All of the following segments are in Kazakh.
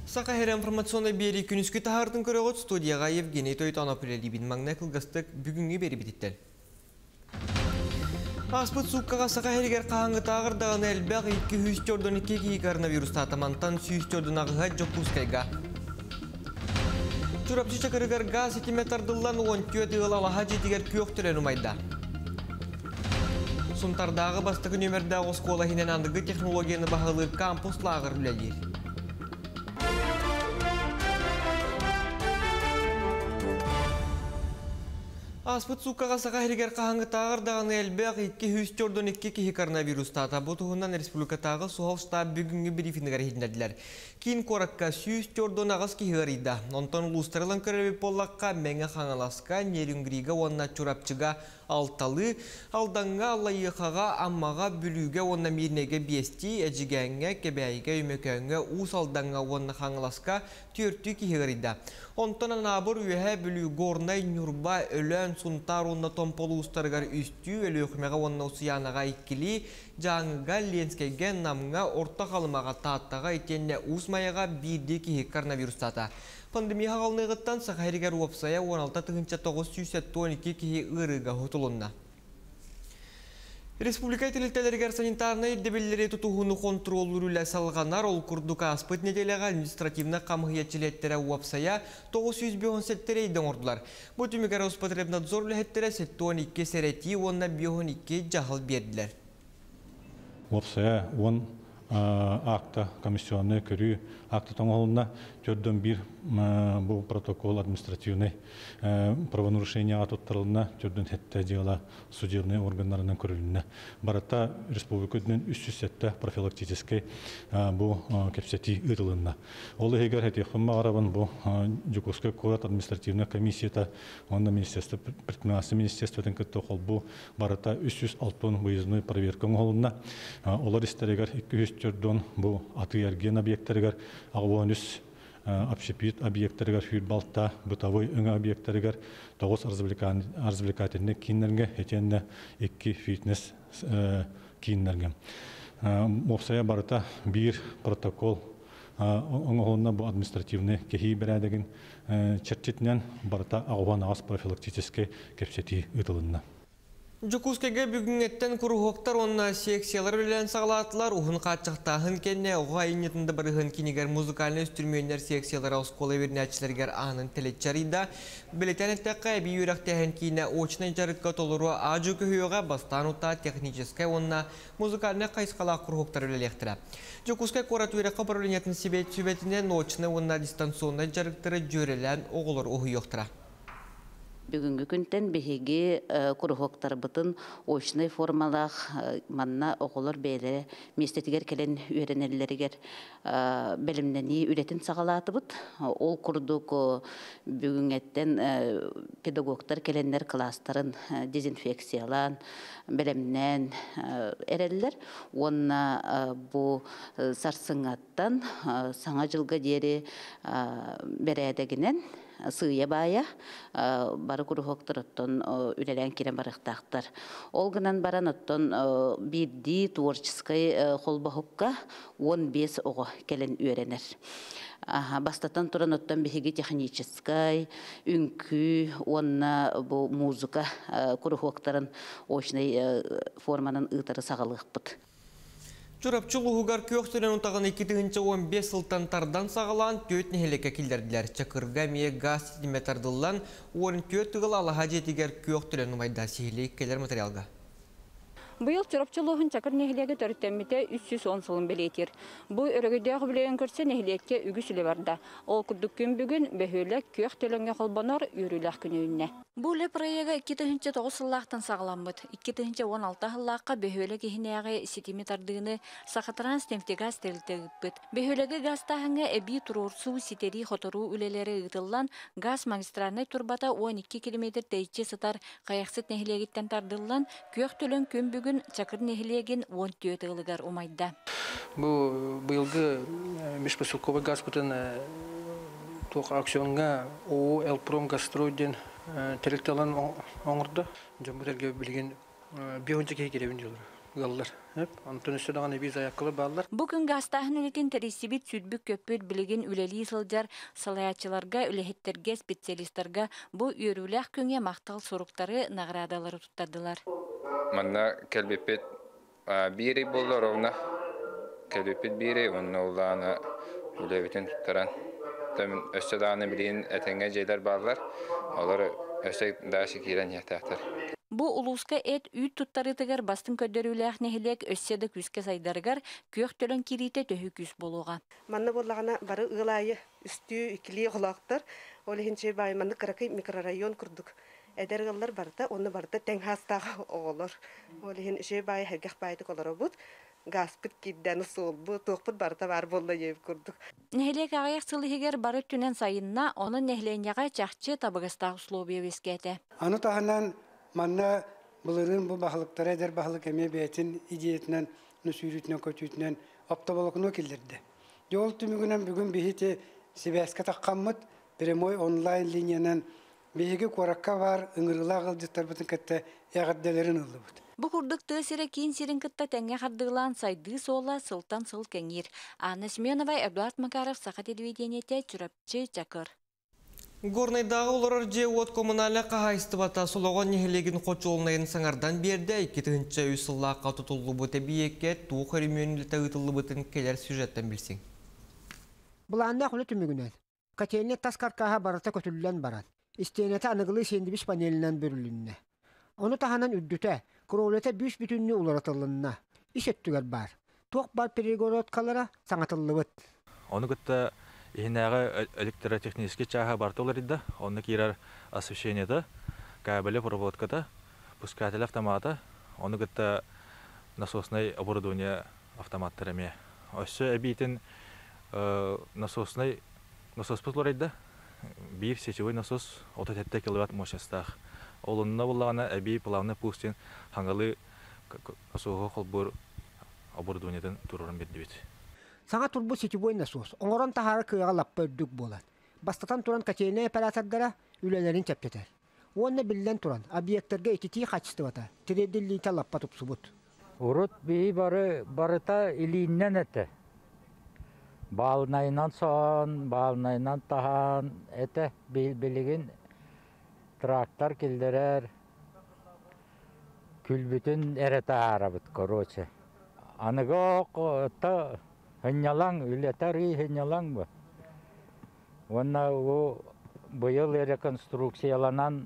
Сақахер информационный бері күніскі тағардың көріғыт студияға Евгений Тойтанапылелибін маңна қылғыстық бүгінгі бері бітіттен. Аспыт суққаға Сақахергер қағаңғы тағырдағын әлбәқ 2-3-4-2 коронавирус татамантан 3-4 ағыға Жокускайға. Чурапчы чакырығар газ сетиметардылан 14 ғылалаға жетігер көқтілен ұмайда. Сұнтардағы бастығы нөмірдағы оскола хинен андығы технологияны бағылы кампус лағыр білелер. Аспыт суққаға Сақахергер қағаңғы тағырдағын әлбәқ 2-3-4-2 кихи коронавирус тата бұтығынан республикатағы суғал штаб бүгінгі брифингер хедіндерділер. Кейін қораққа 3-4 ағыз кихи ғарыйда. Онтан ұлыстарылан көрәбі болаққа мәңі қаңаласқа, нерінгриға онна чурапчыға алталы, алданға алайықаға аммаға бүліге онна мирнеге бести, әжігәңге, кебәйге, өмекәңге, ұс алданға онна қаңаласқа түрті кихи ғарыйда. Онтан анабыр үйе бүлі горнай нүрба өлән сунтар онна томполу ұстарғар үсті, өлі өкімеға онна ұсиянаға иккілі, жаңыға ленскейге намға орта қалымаға таттаға етенне ұсмаяға бірді кихи коронавирус тата. Пандемия қалынығыттан Сақахергер уапсая 16-912 кихи ұрыға ғытылынна. Республика телетелергер санитарный дебеллери тутуғыны контроллүрілі салғанар ол күрдука аспыт неделеға административны қамғиятчилеттері уапсая 900 ейдің ордылар. Бұл түмігер Роспотребнадзор ләхеттері 12 сәрети, онна 12 жағыл берділер. Уапсая 10 акта комиссионный көрі акта тоңғылына төрден бір бұл протокол административный правонарушение атыттарылына төрден хетті дела судебный органдарынан көріліне. Барата республикадың 307 профилактический бұл кепсети ұрылына. Олы егер хетеқпін мағарабын бұл Жукускай курат административный комиссията, онда министерство, предпринимательство министерствотың күтті қол бұл барата 360 выездной проверкаң олына. Олар істерегер 204 бұл аты ерген объекттергер, ағуаныс общепит объекттергер, фюрбалта, бытовой өңі объекттергер, 9 развлекательный кейінлерге, етенде 2 фитнес кейінлерге. Мопсая барыта бір протокол оңғылына бұл административный кехи бірәдеген чертетінен барыта ағуан ағас профилактический кепсети ұтылынна. Жокускайга бүгін еттен күріғоқтар онна секциялар білен сағалатылар ұғын қатшықтағын кенне ұға инетінді бірігін кенегер музыкальны үстірмейіндер секциялар аускола веріне әтшілергер анын тілетчарыйда. Білетен әттәққа әбі үйрақтағын кейіне очны жарыққа толыру ажу көхеуға бастан ұта техническай онна музыкальны қайсқала күріғоқтар білелектірі. Жокускай қорат үйраққа паралинетін себетінен очны онна дистанционны жарықтыры жөрелен оғылыр оғы yoқтыра. Бүгінгі күнтен бігеге күріғоқтар бұтын ойшынай формалақ манна оғылыр бәйлі местетігер келен үйренелерігер бәлімнені үретін сағалаты бұд. Ол күрдік бүгінгеттен педагогтар келенлер кластарын дезинфекциялан, бәлімнен әрелілер. Онна бұл сарсыңаттан саңа жылға дері бәрәдегінен сыя бая бары күріғоқтар оттон үлелен керен барықтақтар. Олғынан баран оттон бірді творческой қолбақыққа 15 оғы келен үйренер. Бастатан тұран оттан бігеге техническай, үнкі, онна бұл музыка күріғоқтарын ойшынай форманын ұйтары сағалық бұд. Чурапчылығығар көқтірен ұтағын 2-15 сылтантардан сағалан төт нехелеке келдерділер. Чакырға мие газ сетиметардылан 14 ғыл алаға жетігер көқтірен ұмайда сейлейк келер материалға. Бұл чурапчылығын чакыр нехелеге төрттеммете 310 сылын білетер. Бұл өрігідегі білеген көрсе нехелекке үгісілі барда. Ол күрдік күн бүгін бөхөлі көқтіленге қолбанар үйрілік күнөйінне. Бұл проега 2-9 сыллақтан сағаламбыд. 2-16 сыллаққа бөхөлі кехінеғі сетиметардығыны сақытыран стемптега стелтегіппіт. Бөхөлігі газтағыңа әбі тұрурсу сетери хотору үлелері ұтылан газ магистральный турбата 12 км тәйче сытар қаяқсыт нехелегіттен тардылан көқтілін күн бүгін чакыр нехелеген 14 ғылығар умайда. Бұл бұйылғы межпосылковый газ бұтын тоқ акционға ООО «Элпром Гастройден» теректалан оңырды. Жамбырерге білген бейонча кей керебін жылыр. gıllar. Hep antın üstü dağını biz ayaklı bağlar. Bugün gastahın ületen terissibit südbük köpür bilgin üleli sıljar salayatçılarga, ülehetterge, spesialistlarga bu yörülэх künge maqtal sorukları nagradalары tuttadılar. Manna kelbepet biri bollar ona kelbepet biri onun olana ülebetin tuttaran. Tamin östedağını bilin etenge jeyler bağlar. Olar östek daha şekiren yatahtır. Bu uluska et üt tuttarıtıgar bastın köddörülэх nehilek össede küske saydargar kök tölön kirite töhü küs boluğa. Manna bollagana bары ылайы үстү икили олактар. Ол хинче бай манна Каракай микрорайон курдук. Эдергаллар барда, оны барда теңхастагы оголор. Ол хин ше бай хергах байды колоробут. Гаспыт кидден солбу токпут барда бар болла ев курдук. Нehilek ағаяқ сылыхигер бары түнен сайынна оны нехленяға чахчы табыгыстағы условия вескеті. Аны таханан манна булырын бу бахылыктара эдер бахылык эме бетин идиетинен нусүрүтүнөн көтүтүнөн оптоболокуну келдирди. Жол түмүгүнөн бүгүн бихите сибэске таккаммыт прямой онлайн линиянан биһиги коракка бар ыңырыла кылдыктарбытын кетте ягадделерин ылыбыт. Бу курдук тыысыра кийин сирин кытта тәңге хардыгылан сайды сола сылтан сыл кеңир. Анна Семенова, Эдуард Макаров, Саха телевидениете, Чурапчы, Чакыр. Горнайдағы олар же от коммуналия қағайыстыбата солоған нехелеген қочолынайын саңардан берді, 2-ші үйсыллаққа тұтылы бұты бейекке туық өремөнілті ұтылы бұтын келер сюжеттен білсең. Бұланда құны түмігінен. Қателіне тас қарқаға барыта көтілілен баран. Истенеті анығылы сендібіш панелінен бөрілінне. Оны таханан үддіті, құролеті бүш бүтінні ұларатылынна. Иш өттігер бар. Тоқ бар перегородкалара саңатылы бұт. Оны күтті ихинағы электротехнический чаға бартоларыда, оны кирар освещениеда, кабелі проводкада, пускатель автомата, оны күтті насосный оборудование автоматтарыме. Осы әбейтін насос бұтларыда, бір сетевой насос 37 киловатт мощностақ. Олынна болағына әбей плавны пустен хаңғалы насоғы қолбыр оборудованиеден тұрырын берді бет. Саңа турбу сетевой насос, оңорон тахары кыяға лаппа өддік болан. Бастатан туран качейне оператордара үлелерін чәптетер. Онны білден туран, объекттерге етети қачыстывата, тиреділлейте лаппа тупсубут. Урут бей барыта илиннен әті. Балнайынан соған, балнайынан тахан әті білігін трактор келдерер, күлбүтін әрәті арабыт, короче. Анығы оқты хынялаң, үлетәрі хынялаң бұ. Онна бұйыл реконструкцияланан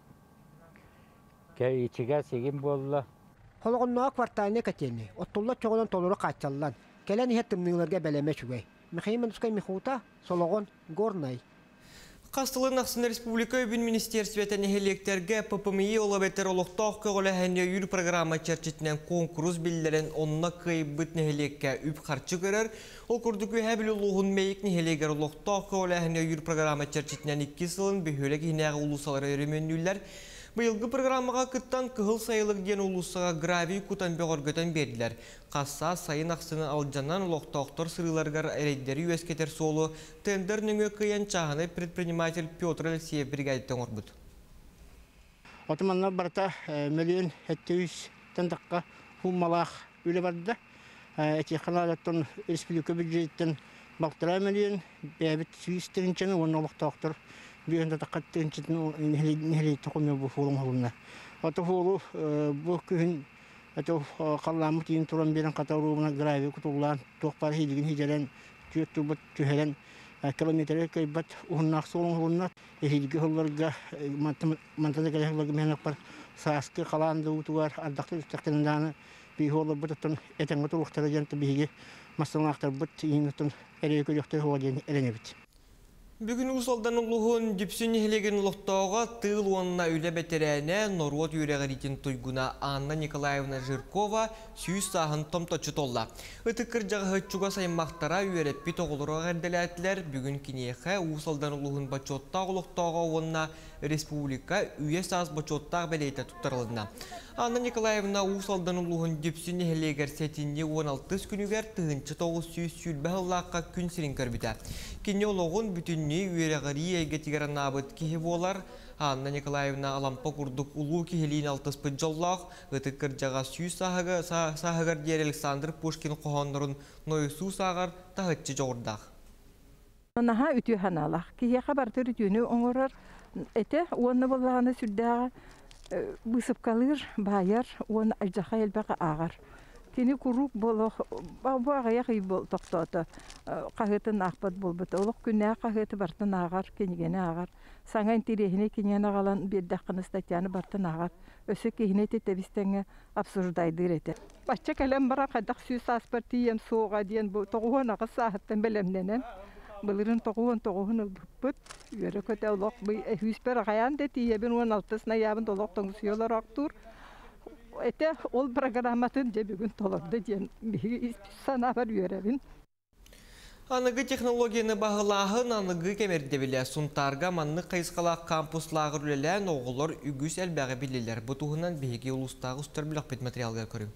кәйічіге сегін болы. Холғыннуа кварталіне кәтеліне, оттулла чоғынан толыры қачаллан, кәлен ihe тымныларға бәлеме шүгей. Михаим Анускай Михута, Сологон, Горнай. Қастылын Ақсын Республика өбін министерсветен ехелектерге ППМИ олабеттер олықтақ көғілі әне үйір программа чәрчетінен конкурс білдерін онына қайбыт нехелекке үп қарчы көрер. Ол күрдікі әбіл ұлығын мәйік нехелегер олықтақ көғілі әне үйір программа чәрчетінен 2 сылын бөхөлік инәғы ұлысалары өременнілер. Бұйылғы программаға күттан күхіл сайылық ден ұлысыға гравий күтан беғоргөтен берділер. Қасса сайын ақсыны алжанан ұлықтақтыр сырыларғар әрейдері өскетер солы тендер нүңі қиян чағыны предприниматель Петр Алексеев бригадеттен орбыд. Отыманна барта миллион 700 тандаққа хумалақ үлі барды. Әте қаналаттың республика бюджеттен бақтыра миллион, бәбіт 100 тірінчені оны ұлықтақтыр. Бүйінді тақаттығын четін нәлейті қоймай бұл фолың ғылымна. Аты фолу бұл күйін қаламы тейін тұран берін қатаруына гравий күтулған, тоқпар хейдігін хейдерен, түйетті бұт түйхерен, километрі көйбат ұғыннақ солың ғылымна, хейдігі ғылларға, мантаны кәліғыларға мәнік бар, саасқы қаланды ұтуар, ардақты үстіқтенінданы бейгі олы бұтыттың әтіңгі тұлықтары жәнті бейгі масылынақтар бұт, еңіттің әрі көйіқті ғылген әріне біт. Бүгін ұсалдан ұлығын жүпсін ехелеген ұлықтауға тыл онына үлі бәтерәне Норвот үйрәғаритін тұйгуна Анна Николаевна Жиркова сүйіс сағын томточы толла. Үтікір жағы хүтчуға сайынмақтара үйереппі тоғылыруға әрделәтілер бүгін кенеқі ұсалдан ұлығын бачоттақ ұлықтауға онына республика үйе саз бачоттақ бәлейті тұттарылына. Анна Николаевна ұсалдан ұлығын жүпсін ехелегер сәтінде 16 күнігер тұғынчы тоғы сүйіс сүйілбәғылаққа күн сірін көрбіді. Кене олығын бүтін күнне үйерегіри әйгетігер набыт кеhe болар. Анна Николаевна алампа курдук улу кихелин алтыспыт жоллақ, ғытықыр жаға сүйіз сағығар дер Александр Пушкин қоғанырын нойысу сағар тағытчы жоғырдақ. Наха үтü ханалах. Кие хабартыр ütünü оңорар. Эте оны болғаны сүрдәға бысып қалыр, байар, оны ажаха елбәға ағар. Кені күрік болық, бағая қый бол тоқтаты. Қағытын ақпат болбыты. Олық күнне қағыты бартын ағар, кенігені ағар. Саңа интерехіне кенен ағалан бердаққыны статьяны бартын ағар. Өсі кейіне тетебістеңі абсурдайдыр еті. Бача кәлем бара қадақ сүйіс аспартием соға дейін тоғуын ағыз сағыттан білемненен. Былырын тоғуын ұлбыппыт. Үйері көте олық бұй әхүйіспер ғаян деті ебін 16-сына ябын олық тоңысыйолар ақтур. Әте ол программатын де бүгін толырды дейін сана бар үйеребін. Анығы технологияны бағылағын анығы кемерді білі. Сұнтарға манны қайысқалақ кампуслағыр үлелән оғылар үгіс әлбәғі білілер. Бұтуғынан бейге ұлыстағы ұстар біліқ бет материалға көрім.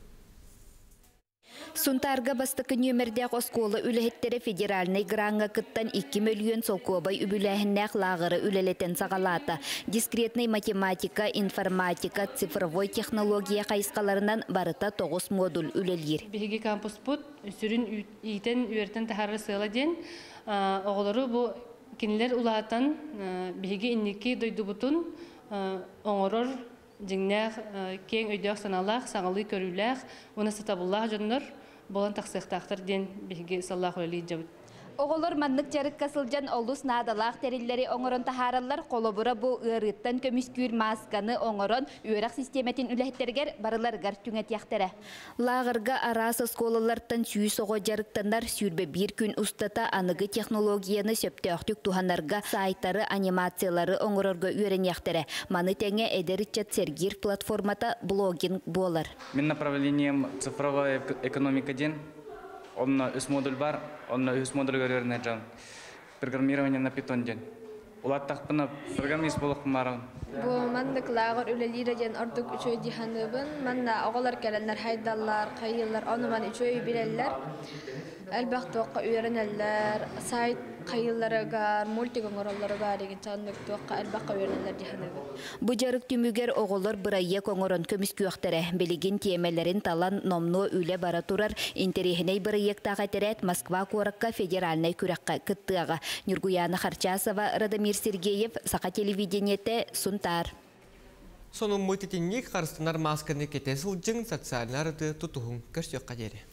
Сунтарга бастықы нөмірдәқ осколы үліхеттері федеральный гранға кыттан 2 миллион солкобай үбіләхіннәқ лағыры үлелетен сағалата. Дискретный математика, информатика, цифровой технология қайысқаларынан барыта 9 модуль үлелер. Беге кампус бұд, сүрін ийтен үйертен тахары сыйла ден, оғылары бұл кенілер ұлағатан беге иннеке дойды бұтын оңырыр Жеңнәқ кең өйдіғ саналақ, саңылы көріләқ, оны сатабыллақ жонлар, болан тақсықтақтыр ден беге саллақ өлі жабыд. Оғылыр маннық жарық қасылжан олыс надалақ тәрелері оңырын тахаралар қолыбыра бұл ұйрыттан көміскүйір масканы оңырын үйрақ системетін үләхеттергер барыларғар түңет яқтары. Лағырға арас осколылардан сүйіс оғы жарықтандар сүрбе бір күн ұстата анығы технологияны сөпті өқтік туғанарға сайттары анимациялары оңырырға үйрен яқтары. Маны тәңе әдерітчат сергир платформата блогинг болар. Мен направлением цифровая экономика ден. Онна үс модуль бар, онна үс модуль көреріне жан. Программирование на Python ден. Улаттақ бұны программист болып құмарын. Бұл мандық лағыр үлелері ден ордық үшөй диханыбын. Манна оғалар кәлінлер, хайдалар, қайылар, оны ман үшөй білелер. Әлбәқті оққа үйерінелер, сайт қайыларығар, мультигоңыраларығар еген чағындықты оққа әлбәққа үйерінелер диханыбын. Бұ жарық түмігер оғылар бірайы коңырын көміс күйіқтірі. Белеген темелерін талан номно үлі бара тұрар. Интерехіней бірайықтаға тәрәт Москва қорыққа федеральный күраққа күттіға. Нюргуяна Харчасова, Радамир Сергеев, Сақа телевидениеті, Сунтар. Соның мұйтетіннек қарыстынар масканы кетесіл жың социалинарды тұтуғын көрсек қадері.